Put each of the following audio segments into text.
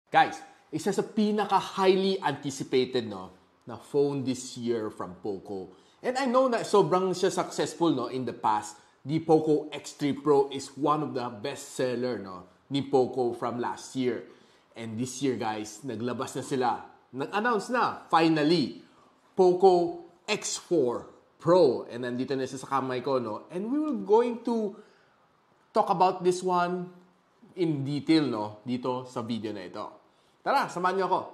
Guys, isa sa pinaka-highly anticipated na phone this year from POCO. And I know na sobrang siya successful in the past. The POCO X4 Pro is one of the best seller ni POCO from last year. And this year guys, naglabas na sila. Nag-announce na, finally, POCO X4 Pro. And nandito na siya sa kamay ko. And we will going to talk about this one in detail dito sa video na ito. Tara, samahan niyo ako.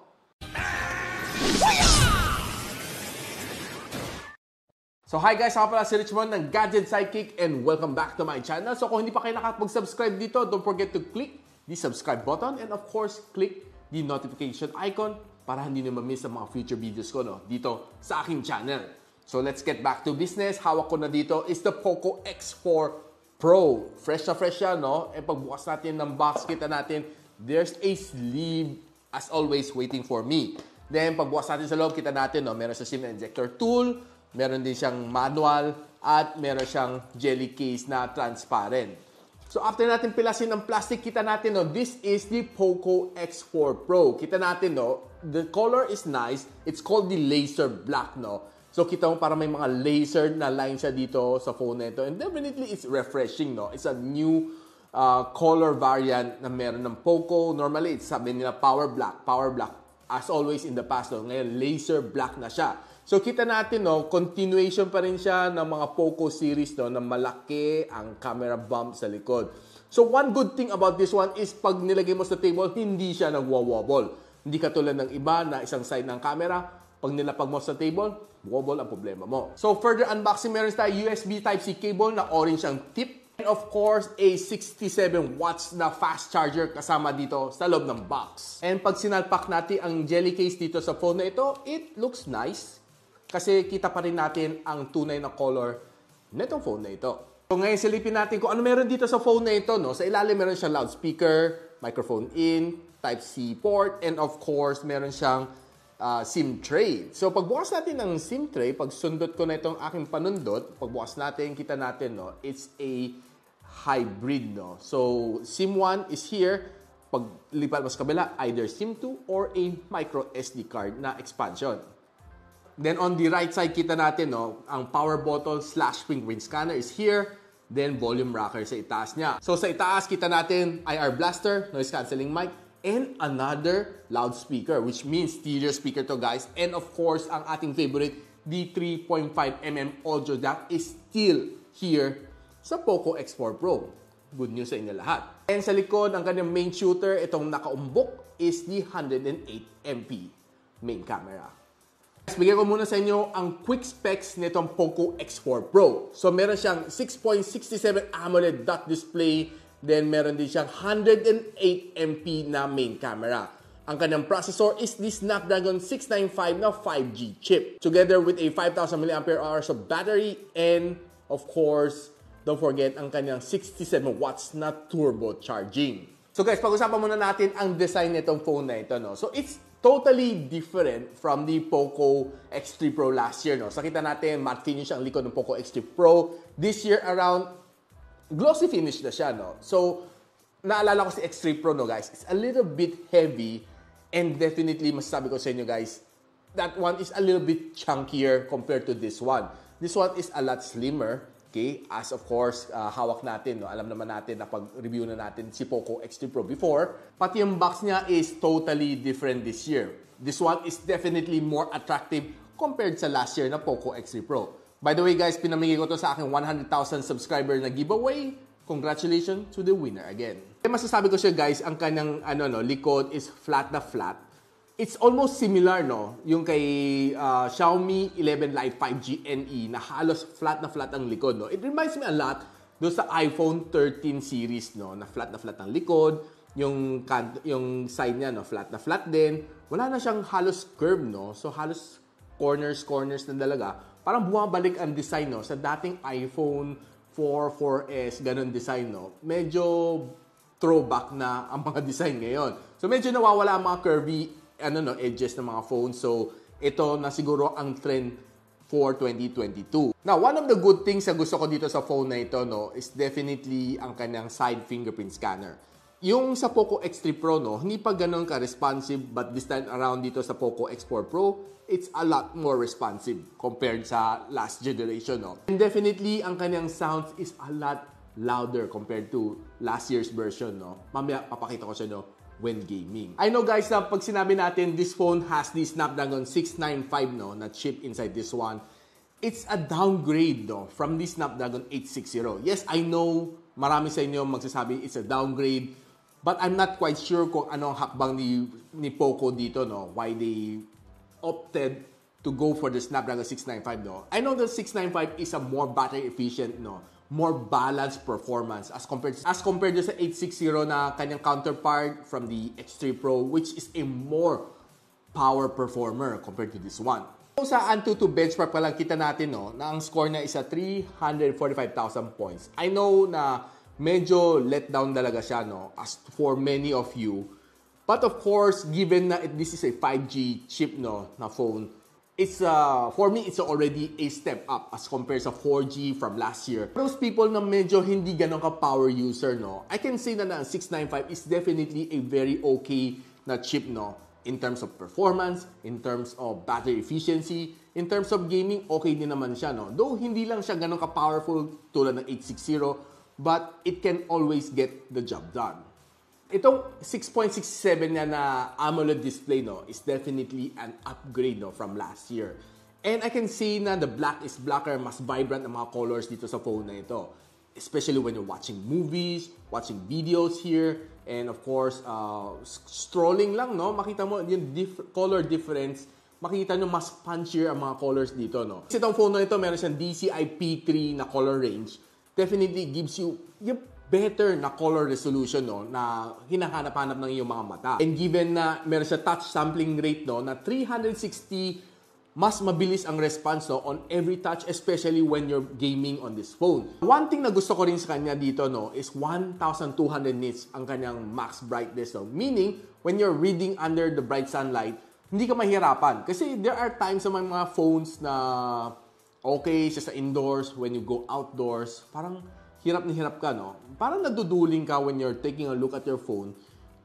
So hi guys, ako pala si Richmond ng Gadget, Sidekick, and welcome back to my channel. So kung hindi pa kayo nakapag-subscribe dito, don't forget to click the subscribe button and of course, click the notification icon para hindi nyo ma-miss ang mga future videos ko dito sa aking channel. So let's get back to business. Hawak ko na dito is the POCO X4 Pro. Fresh siya, E pagbukas natin ng box, kita natin, there's a sleeve as always waiting for me. Then pagbukas natin sa loob, kita natin, meron sa SIM injector tool, meron din siyang manual, at meron siyang jelly case na transparent. So after natin pilasin ng plastic, kita natin, this is the POCO X4 Pro. Kita natin, the color is nice. It's called the laser black, So kita mo parang may mga laser na line siya dito sa phone na ito. And definitely it's refreshing, It's a new color variant na meron ng POCO. Normally, it's sabi nila power black. As always in the past, ngayon laser black na siya. So kita natin, continuation pa rin siya ng mga POCO series na malaki ang camera bump sa likod. So one good thing about this one is pag nilagay mo sa table, hindi siya nagwa-wobble. Hindi katulad ng iba na isang side ng camera, pag nilapag mo sa table, wobble ang problema mo. So further unboxing, meron tayo USB Type-C cable na orange ang tip. And of course, a 67 watts na fast charger kasama dito sa loob ng box. And pag sinalpak natin ang jelly case dito sa phone na ito, it looks nice. Kasi kita pa rin natin ang tunay na color nitong phone na ito. So ngayon silipin natin kung ano meron dito sa phone na ito. Sa ilalim meron siyang loudspeaker, microphone in, Type-C port, and of course meron siyang SIM tray. So pagbukas natin ng SIM tray, pag sundot ko na itong aking panundot, pagbukas natin, kita natin, it's a hybrid, So SIM 1 is here. Pag lipat mo sa kabila, either SIM 2 or a micro SD card na expansion. Then on the right side, kita natin, ang power bottle / fingerprint scanner is here. Then volume rocker sa itaas niya. So sa itaas, kita natin IR blaster, noise cancelling mic, and another loudspeaker, which means stereo speaker to guys. And of course, ang ating favorite, the 3.5mm audio jack is still here sa POCO X4 Pro. Good news sa inyo lahat. And sa likod, ang kanyang main shooter, itong nakaumbok, is the 108MP main camera. Bigyan ko muna sa inyo ang quick specs nitong POCO X4 Pro. So meron siyang 6.67 AMOLED dot display, then meron din siyang 108MP na main camera. Ang kanyang processor is the Snapdragon 695 na 5G chip, together with a 5,000 mAh of battery, and of course, don't forget ang kanyang 67 watts na turbo charging. So guys, pag-usapan muna natin ang design nitong phone na ito, So it's totally different from the POCO X3 Pro last year, So kita natin, matte finish ang likod ng POCO X3 Pro. This year around, glossy finish na siya, So, naalala ko si X3 Pro, guys. It's a little bit heavy, and definitely, masasabi ko sa inyo, guys, that one is a little bit chunkier compared to this one. This one is a lot slimmer, okay? As of course, hawak natin, Alam naman natin na pag-review na natin si POCO X3 Pro before. Pati yung box niya is totally different this year. This one is definitely more attractive compared sa last year na POCO X3 Pro. By the way, guys, pinamigay ko to sa aking 100,000 subscriber na giveaway. Congratulations to the winner again. Masasabi ko siya, guys, ang kanyang likod is flat na flat. It's almost similar, yung kay Xiaomi 11 Lite 5G NE na halos flat na flat ang likod, It reminds me a lot doon sa iPhone 13 series, na flat ang likod. Yung side niya, flat na flat din. Wala na siyang halos curve, So halos corners na talaga. Parang bumabalik ang design, sa dating iPhone 4, 4S, ganun design, Medyo throwback na ang mga design ngayon. So medyo nawawala ang mga curvy edges ng mga phones. So ito na siguro ang trend for 2022. Now, one of the good things na gusto ko dito sa phone na ito, is definitely ang kanyang side fingerprint scanner. Yung sa POCO X3 Pro, no, hindi pa ganun ka-responsive, but this time around dito sa POCO X4 Pro, it's a lot more responsive compared sa last generation, no. And definitely, ang kanyang sounds is a lot louder compared to last year's version, no. Mamaya, papakita ko siya, no, when gaming. I know guys na pag sinabi natin this phone has the Snapdragon 695, no, na chip inside this one, it's a downgrade, no, from the Snapdragon 860. Yes, I know marami sa inyo magsasabi it's a downgrade, but I'm not quite sure kung anong hakbang ni POCO dito, no, why they opted to go for the Snapdragon 695, no. I know the 695 is a more battery efficient, no, more balanced performance as compared to sa 860 na kanyang counterpart from the X3 Pro, which is a more power performer compared to this one. So sa Antutu benchmark pa lang kita natin, no, na ang score na is 345,000 points. I know na medyo let down talaga siya, no, as for many of you. But of course, given na this is a 5G chip, no, na phone, it's for me it's already a step up as compared sa 4G from last year. Those people na medyo hindi ganun ka power user, no, I can say na ang 695 is definitely a very okay na chip, no, in terms of performance, in terms of battery efficiency, in terms of gaming, okay din naman siya, no. Though hindi lang siya ganun ka powerful tulad ng 860, but it can always get the job done. Itong 6.67 niya na AMOLED display, no, is definitely an upgrade, no, from last year. And I can see na the black is blacker, mas vibrant ang mga colors dito sa phone na ito. Especially when you're watching movies, watching videos here, and of course, strolling lang, no, makita mo yung color difference, makita nyo mas punchier ang mga colors dito, no. Kasi itong phone na ito, meron siyang DCI P3 na color range. Definitely gives you yung better na color resolution, no, na hinahanap-hanap ng iyong mga mata. And given na meron siya touch sampling rate, no, na 360, mas mabilis ang response, no, on every touch, especially when you're gaming on this phone. One thing na gusto ko rin sa kanya dito, no, is 1,200 nits ang kanyang max brightness, no. Meaning, when you're reading under the bright sunlight, hindi ka mahirapan. Kasi there are times sa mga phones na okay siya sa indoors, when you go outdoors, parang hirap na hirap ka, no? Parang naduduling ka when you're taking a look at your phone.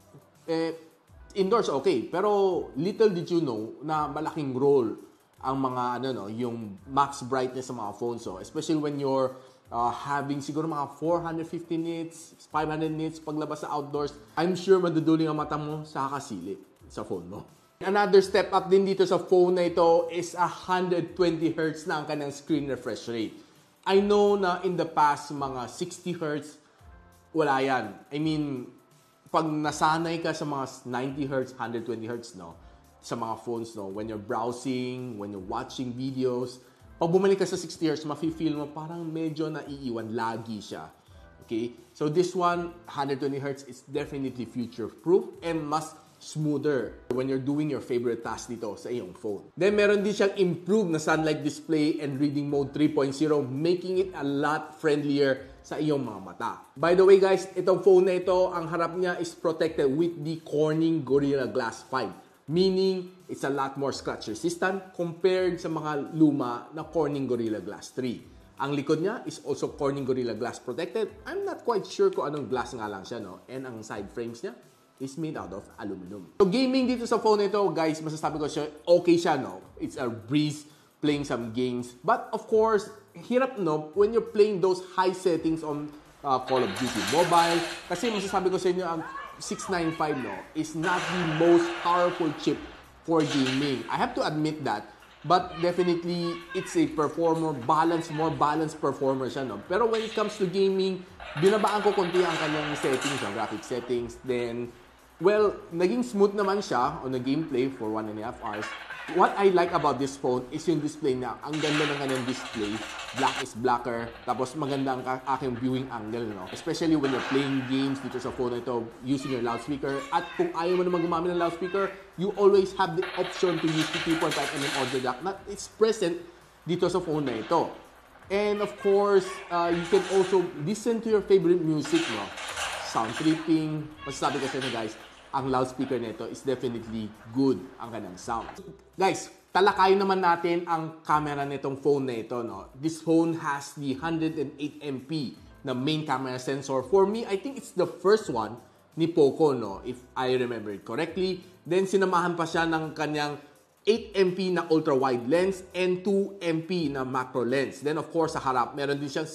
Indoors, okay. Pero little did you know na malaking role ang mga, yung max brightness sa mga phones. So, especially when you're having siguro mga 450 nits, 500 nits paglabas sa outdoors, I'm sure maduduling ang mata mo sa kakasilip sa phone mo. Another step up din dito sa phone na ito is 120 Hz na ang kanyang screen refresh rate. I know na in the past, mga 60 Hz, wala yan. I mean, pag nasanay ka sa mga 90 Hz, 120 Hz, no, sa mga phones, no, when you're browsing, when you're watching videos, pag bumalik ka sa 60 Hz, mafe-feel mo parang medyo naiiwan, laggy siya. Okay? So this one, 120 Hz, is definitely future-proof and mas smoother when you're doing your favorite task dito sa iyong phone. Then, meron din siyang improved na sunlight display and reading mode 3.0, making it a lot friendlier sa iyong mga mata. By the way guys, itong phone na ito, ang harap niya is protected with the Corning Gorilla Glass 5. Meaning, it's a lot more scratch resistant compared sa mga luma na Corning Gorilla Glass 3. Ang likod niya is also Corning Gorilla Glass protected. I'm not quite sure kung anong glass nga lang siya, no? And ang side frames niya is made out of aluminum. So gaming dito sa phone ito, guys, masasabi ko siya, okay siya, no? It's a breeze playing some games. But of course, hirap, no? When you're playing those high settings on Call of Duty Mobile. Kasi masasabi ko sa inyo, ang 695, no, is not the most powerful chip for gaming. I have to admit that. But definitely, it's a performer, more balanced performer siya, no? Pero when it comes to gaming, binabaan ko konti ang kanyang settings, ang graphic settings. Then, well, naging smooth naman siya on the gameplay for 1.5 hours. What I like about this phone is yung display niya. Ang ganda ng kanyang display. Black is blacker. Tapos maganda ang aking viewing angle, no? Especially when you're playing games dito sa phone na ito using your loudspeaker. At kung ayaw mo naman gumamit ng loudspeaker, you always have the option to use the 3.5mm audio jack na it's present dito sa phone na ito. And of course, you can also listen to your favorite music, no? Sound tripping. Masasabi kasi na guys, ang loudspeaker nito is definitely good ang kanyang sound. Guys, talakayin naman natin ang camera nitong phone na ito, no? This phone has the 108MP na main camera sensor. For me, I think it's the first one ni POCO, no? If I remember it correctly. Then, sinamahan pa siya ng kanyang 8MP na ultra-wide lens and 2MP na macro lens. Then, of course, sa harap, meron din siyang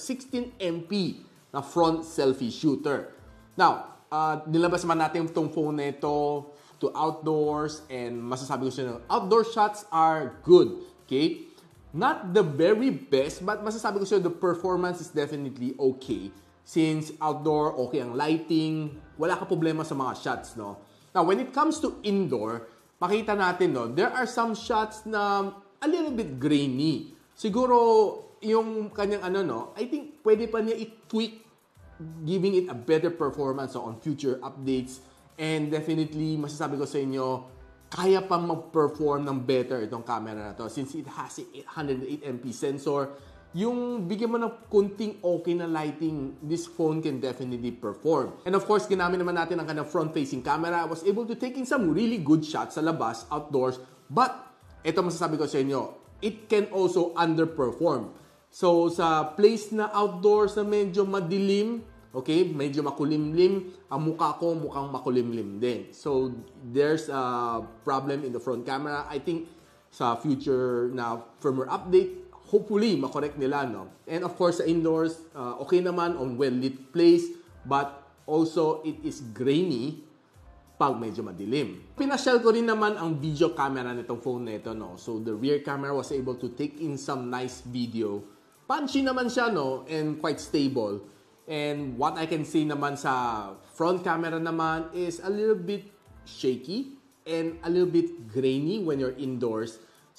16MP na front selfie shooter. Now, nilabas man natin itong phone na ito to outdoors and masasabi ko siya na outdoor shots are good. Okay? Not the very best, but masasabi ko siya the performance is definitely okay. Since outdoor, okay ang lighting, wala ka problema sa mga shots, no? Now, when it comes to indoor, makita natin, no, there are some shots na a little bit grainy. Siguro, yung kanyang I think pwede pa niya i-tweak, giving it a better performance on future updates. And definitely, masasabi ko sa inyo, kaya pa mag-perform ng better itong camera na to. Since it has a 808MP sensor, yung bigyan mo ng kunting okay na lighting, this phone can definitely perform. And of course, ginamit naman natin ang kanyang front-facing camera. I was able to take in some really good shots sa labas, outdoors. But, ito masasabi ko sa inyo, it can also underperform. So, sa place na outdoors na medyo madilim, okay, medyo makulimlim, ang mukha ko mukhang makulimlim din. So, there's a problem in the front camera. I think sa future na firmware update, hopefully, makorek nila, no? And of course, sa indoors, okay naman on well-lit place, but also it is grainy pag medyo madilim. Pinasyal ko rin naman ang video camera nitong phone na ito, no? So, the rear camera was able to take in some nice video. Punchy naman siya, no? And quite stable. And what I can say naman sa front camera naman is a little bit shaky and a little bit grainy when you're indoors.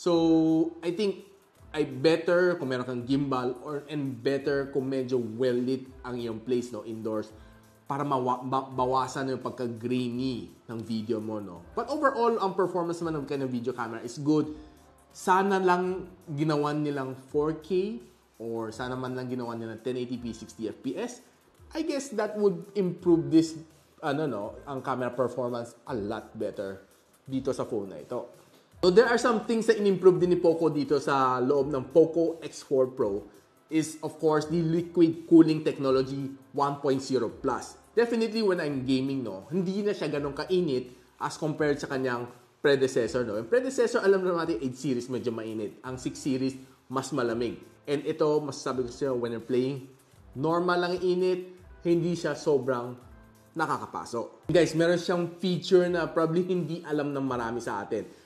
So, I think better kung meron kang gimbal and better kung medyo well-lit ang iyong place, no, indoors para bawasan yung pagka-grainy ng video mo, no. But overall, ang performance naman ng kanyang video camera is good. Sana lang ginawan nilang 4K or sana man lang ginawan nilang 1080p 60fps. I guess that would improve this ang camera performance a lot better dito sa phone na ito. So there are some things that in-improve din ni POCO dito sa loob ng POCO X4 Pro is of course the liquid cooling technology 1.0 plus. Definitely when I'm gaming, no, hindi na siya ganun kainit as compared sa kanyang predecessor, no. Yung predecessor, alam naman natin, 8 series medyo mainit. Ang 6 series mas malamig. And ito, masasabi ko siya when you're playing, normal lang init, hindi siya sobrang nakakapaso. Guys, meron siyang feature na probably hindi alam ng marami sa atin.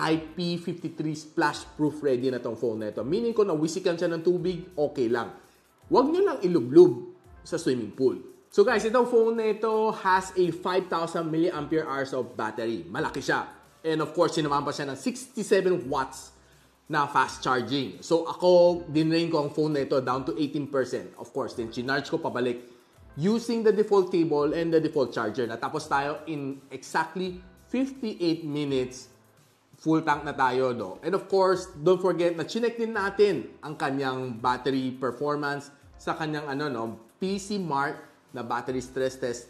IP53 splash proof ready na tong phone na ito. Meaning ko na wisikan siya ng tubig, okay lang. Huwag nyo lang ilublob sa swimming pool. So guys, itong phone na ito has a 5,000 mAh of battery. Malaki siya. And of course, sinamahan pa siya ng 67 watts na fast charging. So ako, dinrain ko ang phone na ito down to 18%. Of course, then chinarge ko pabalik using the default cable and the default charger. Natapos tayo in exactly 58 minutes. Full tank na tayo, no? And of course, don't forget na chinek din natin ang kanyang battery performance sa kanyang PC Mark na battery stress test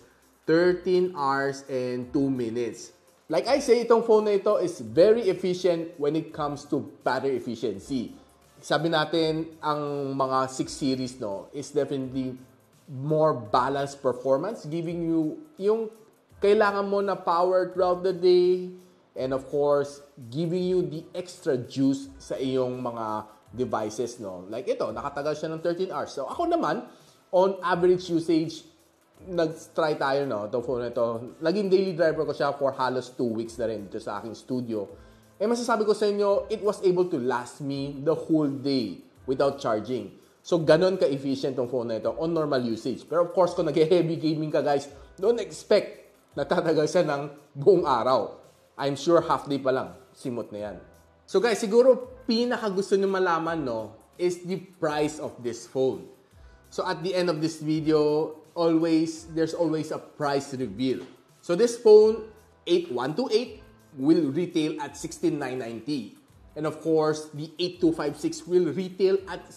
13 hours and 2 minutes. Like I say, itong phone na ito is very efficient when it comes to battery efficiency. Sabi natin, ang mga 6 series, no, is definitely more balanced performance, giving you yung kailangan mo na power throughout the day. And of course, giving you the extra juice sa iyong mga devices, no? Like ito, nakatagal siya ng 13 hours. So ako naman, on average usage, nag-try tayo, no? Itong phone na ito. Naging daily driver ko siya for halos 2 weeks na rin dito sa aking studio. Eh masasabi ko sa inyo, it was able to last me the whole day without charging. So ganon ka-efficient tong phone na ito on normal usage. Pero of course, kung nag-heavy gaming ka guys, don't expect na tatagal siya ng buong araw. I'm sure half day pa lang, simot na yan. So guys, siguro pinaka gusto nyo malaman, no, is the price of this phone. So at the end of this video, there's always a price reveal. So this phone, 8128, will retail at 16,990. And of course, the 8256 will retail at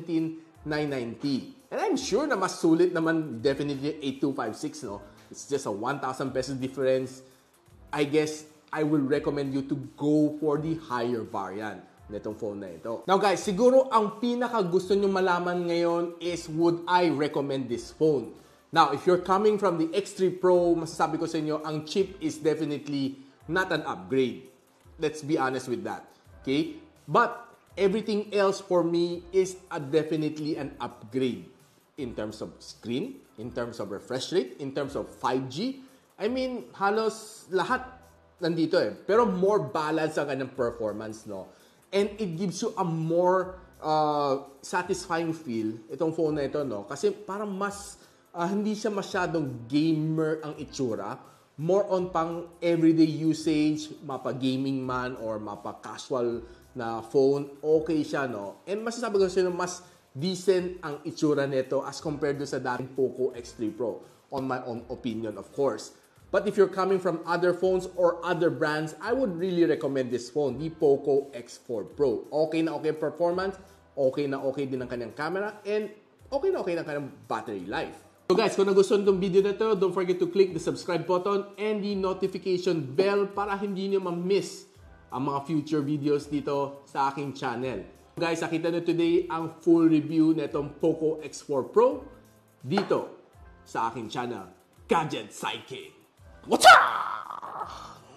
17,990. And I'm sure na mas sulit naman definitely 8256, no? It's just a 1,000 pesos difference. I guess I will recommend you to go for the higher variant nitong phone na ito. Now guys, siguro ang pinaka gusto nyo malaman ngayon is would I recommend this phone? Now, if you're coming from the X3 Pro, masasabi ko sa inyo, ang chip is definitely not an upgrade. Let's be honest with that. Okay? But everything else for me is definitely an upgrade in terms of screen, in terms of refresh rate, in terms of 5G. I mean, halos lahat nandito eh. Pero more balance ang kanyang performance, no? And it gives you a more satisfying feel, itong phone na ito, no? Kasi parang mas hindi siya masyadong gamer ang itsura. More on pang everyday usage, mapa-gaming man or mapa-casual na phone, okay siya, no? And masasabi ko sa inyo, mas decent ang itsura nito as compared sa dating POCO X3 Pro. On my own opinion, of course. But if you're coming from other phones or other brands, I would really recommend this phone, the POCO X4 Pro. Okay na okay performance, okay na okay din ang kanyang camera, and okay na okay na kanyang battery life. So guys, kung nagustuhan itong video na ito, don't forget to click the subscribe button and the notification bell para hindi nyo ma-miss ang mga future videos dito sa aking channel. Guys, nakita nyo today ang full review na itong POCO X4 Pro dito sa aking channel, Gadget Sidekick. What's up?